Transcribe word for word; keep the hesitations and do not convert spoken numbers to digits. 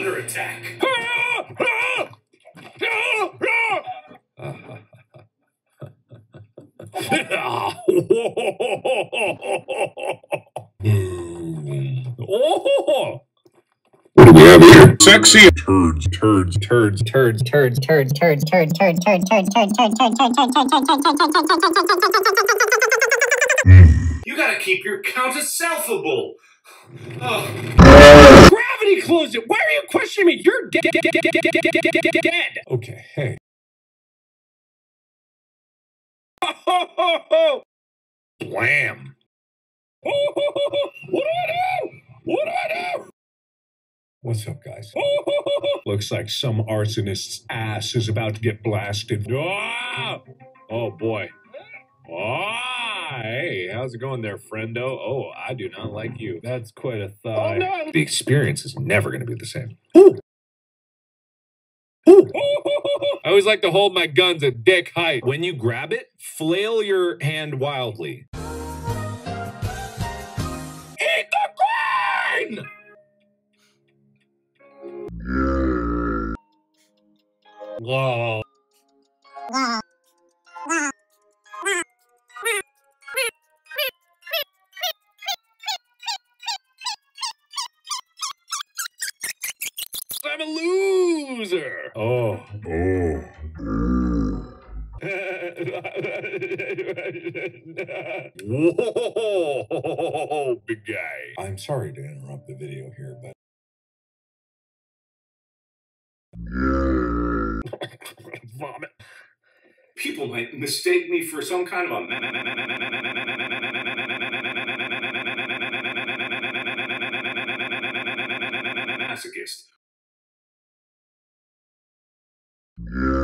under attack. What do we have here? Sexy turds, turds, turds, turds, turds, turds, turds, turds, turds, turds, turds, turds, turds, turds. You gotta keep your countess selfable. Oh. Gravity closed it. Why are you questioning me? You're dead. Dead. Okay, hey. Blam. What do I do? What do I do? What's up, guys? Looks like some arsonist's ass is about to get blasted. Ah! Oh, boy. Ah, hey, how's it going there, friendo? Oh, I do not like you. That's quite a thigh. Oh, no. The experience is never going to be the same. Ooh. Ooh. I always like to hold my guns at dick height. When you grab it, flail your hand wildly. Eat the grain! Whoa. I'm a loser. Oh. Oh. Whoa, big guy. I'm sorry to interrupt the video here, but vomit. People might mistake me for some kind of a masochist.